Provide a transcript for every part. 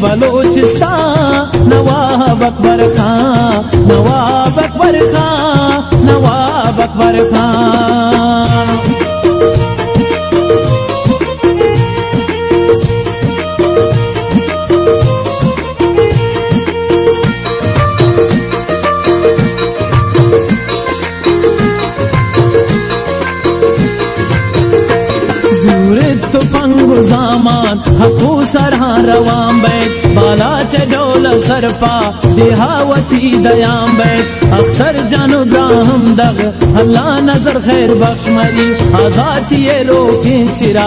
बलोचिस्तान नवाब अकबर खान, नवाब अकबर खान, नवाब अकबर खान। जामान हकू सरहा रवाम बैठ बाला चडोल सरपा देहावती दयाम बैठ अख्तर जानो ब्राहम दग अल्लाह नजर खैर बख्श मरी आजाती रोके चिरा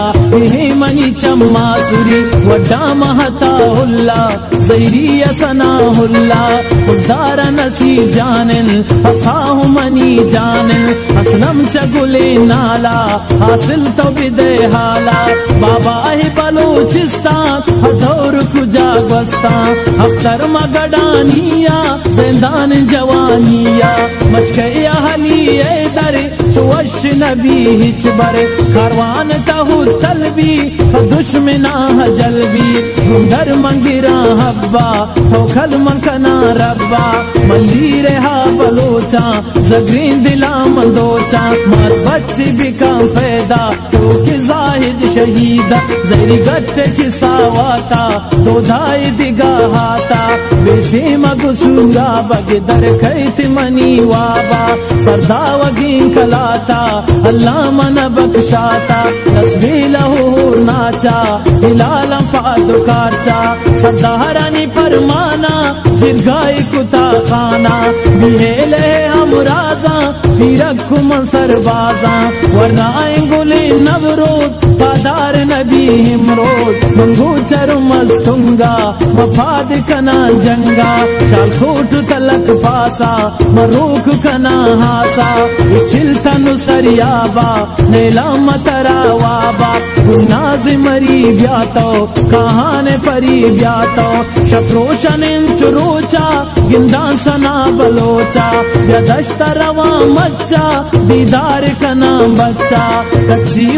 मनी चम्मा तुरी वड्डा महता हुल्ला ज़ैरी सना हुल्ला उदार नसी जानन असाहु मनी जानन असलम चगुले नाला हासिल तो बिदे हाला बाबा है बलोचिस्तान हदौर कुजा बस्तान अख्तर मगडानिया ज़िंदान जवानिया मशकया हली दर चुवश नबी हिचबर कारवान तहु तलबी दुश्मना जलबी दर मंगिरा हब्बा थोखल मनकना रब्बा मंदिर हा बलोचा जगरीन दिला मंदोचा मात बच्ची बिका पैदा तो कि जाहिद शहीदा ज़ैरी गट्टे किसावाता दो धाई दिगा हाता बेशे मगसूरा बगदर खैत मनी वाबा सरदा वगीन कलाता अल्लाह मन बख्शाता तस्बीलहु नाचा हिलालम पादुकारचा सदाहरानी परमाना दीर्घाई कुता खाना बिहेले अमराजा फिरखु सरबाजा वरना गुले नवरोज पादार नबी हिमरोज मंगू चरुमस्तुंगा मफाद कना जंगा शालखोट तलक पासा मरूख कना हासा चिल्तनु सरियाबा नेला मतरा वाबा गुनाज मरी ब्यातो कहाने परी ब्यातो शत्रोशन चुरोचा गिंदा सना बलोचा यदश्त रवा मच्चा दीदार कना बच्चा कच्ची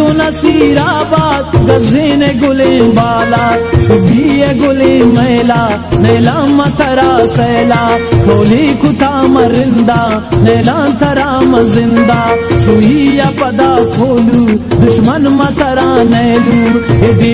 नसीराबाद गज़ीन गुले बाला सुबीए गुले मैला नेला मतरा सैला खोली कुता मरिंदा नेला तरा मजिंदा सुइया पदा खोलू दुश्मन मतरा नैलू दे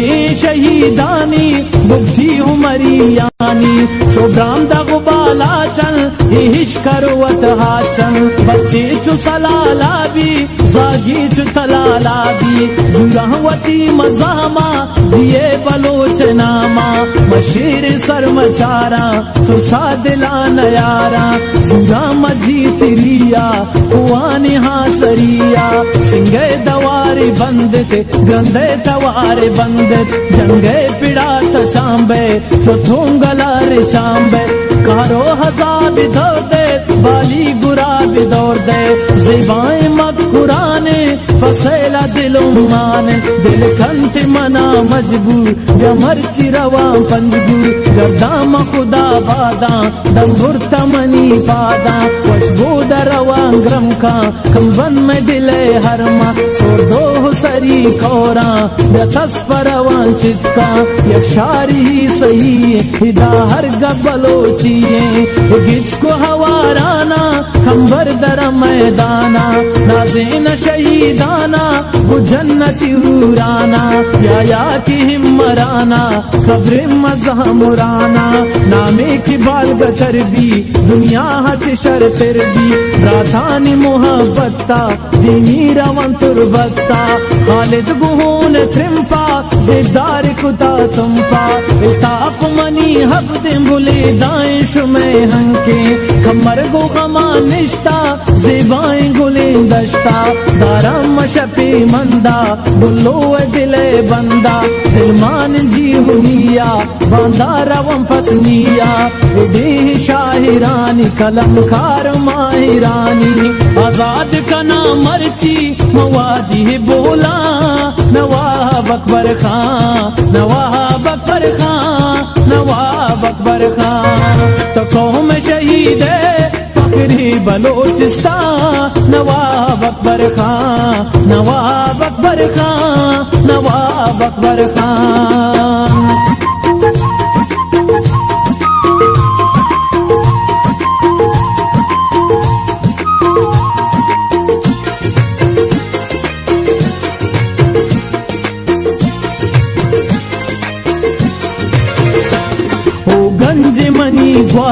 शहीदानी बुद्धि उमरी यानी शोभ्राम दगुबाला चल हिश करवत हाचन बच्चे चु सलाला भी बागी चु सलाला भी दुरावती मजामा दिए बलोच नामा मशीर सरमचारा सुसा दिला नयारा दुरा मजी तिरिया कुआनी हासरिया सिंगे दवारी बंदत गंदे तवारे बंदत जंगे पिड़ा चांबे तो थोंगला रे चांबे कारो हजार दौड़ दे बाली गुरा दौड़ दे ज़िबाएं मकुराने फसेला दिलों माने दिल कंत मना मजबूर जमर चिरवा पंजबूर गर्दाम खुदा बादा दंगुर तमनी पादा खुशबू दरवा ग्रम का कंबन में दिले हरमा छोड़ दो सरी कोरा व्यथस परवा चित्का यशारी सही हिदा हर गबलो चिए जिसको हवाराना कंबर दर मैदाना नाज़ेन शहीदाना वो जन्नती हुराना या की हिम्मराना कब्र मज़ा मुराना नामे की बाल गचर भी दुनिया हच शर फिर भी राधानी मोहब्बता दीनी रवन तुरबत्ता खालिद गुहून त्रिम्पा दिदार कुता तुमपा ताप मनी हफ्ते बुले दाइश में हंके कमर गो गमा निश्ता ज़िबाएं गुले दश्ता दारा मशपे मंदा बुल्लो दिले बंदा दिलमान जी हुनिया बांदा रवम पत्निया देह शाहिरानी कलम खार माहिरानी आजाद कना मर्ची मवादी बोला नवाब अकबर खान, नवाब अकबर खान, नवाब अकबर खान। तो कौम शहीद फकरी बलोचिस्तान नवाब अकबर खान, नवाब अकबर खान, नवाब अकबर खान।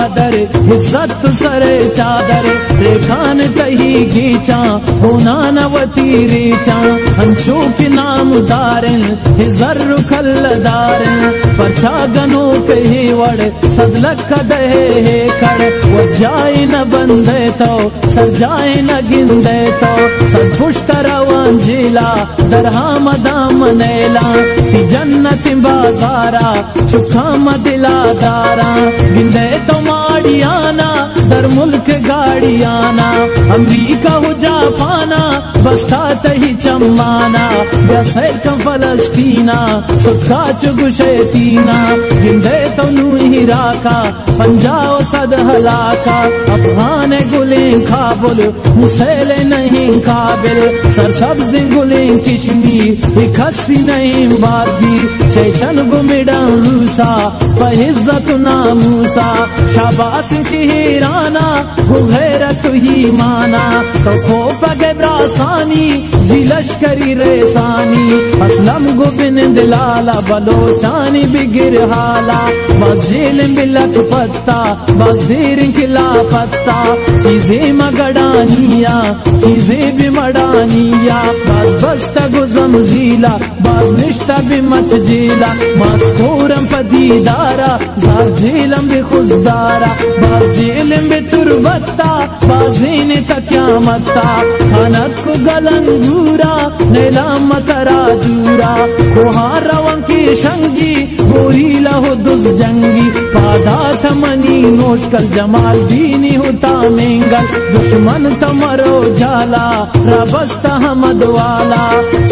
बहादर इज्जत सरे चादर रेखान तही गीचा होना नवती रेचा अंशु के नाम दारन हिजर खल्लदारन पछा गनो कही वड़ सदलक कदे है कड़ वो जाए न बंदे तो सजाए न गिंदे तो सदपुष्ट रवान जिला दरहा मदाम नैला जन्नत बाजारा सुखा मदिला दारा गिंदे तो माड़ियाना दर मुल्क गाड़ियाना अमरीका हो जापाना बस्ता तही चम्माना जैसे कम फलस्तीना सुखा चुगुशे तीना गिंदे तो नूही राका पंजाओ सद हलाका अफगान गुले काबुल मुसेले नहीं काबिल सरसब्ज गुले किश्मीर इकस्सी नहीं बादी चैतन गुमिड़ा रूसा पहिज्जत नामूसा शाबाश की हीराना गुगैरत ही माना तो खो पगे ब्रासानी जी लश्करी रेसानी असलम गुबिन दिलाला बलोचानी बिगिर हाला बजील मिलक पत्ता बजीर खिला पत्ता चीजें मगड़ानिया चीजें भी मड़ानिया बस्त गुजम जीला बाजनिश्ता भी मत जीला मास्कोरम पदीदारा बाजीलम भी खुददारा बाजीलम भी तुरबत्ता बाजीने तक्या मत्ता खानत को गलंगूरा नेला मतरा दूरा कोहार रवं की शंगी गोरी लहो दुज जंगी पादा थमनी नोशकल जमाल दीनी होता मेंगल दुश्मन तमरो जाला रबस्ता हमद वाला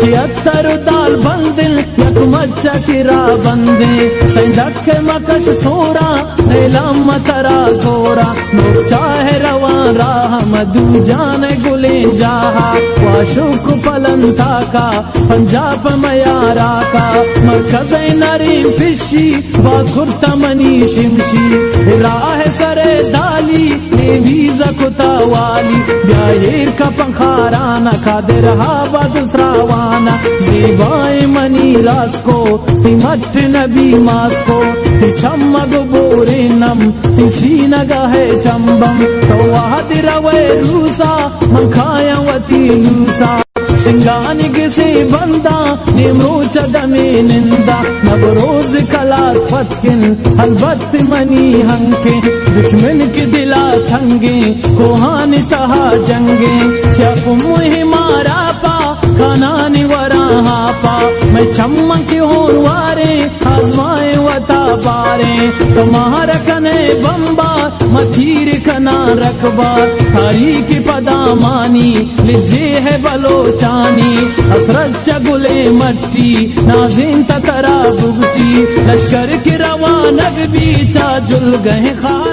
76 दाल बंदिल यक मच्चा किरा बंदे संदक मकश थोड़ा नेला मतरा थोड़ा लोग चाहे रवान राह मधु जान गुले जाहा वाशुक पलंता का पंजाब मयारा का मरकज नरी फिशी बाखुरता मनी शिमशी राह करे दाली नेवीज कुता वाली ब्यायर का पंखाराना खादे रहा बदुसरावाना देवाए मनी रास को तिमट नबी मास को तिछम्मग बोरे नम तिछी नगा है चंबम तो वाद रवे रूसा मंखाया वती लूसा सिंगानी किसी बंदा निमरो चदमे निंदा नवरोज कला फतकिन हलबत मनी हंके दुश्मन के दिला थंगे कोहान तहा जंगे जब मुहे मारा पा खानानी वरा पा मैं चम्मन के होर वारे आजमाए वता बारे तुम्हारा कने बम्बा मचीर कना रखबा तारीख पदामानी लिजे है बलोचानी हसरत चगुले मट्टी नाजिन ततरा बुगती लश्कर के रवानग बीचा जुल गए खा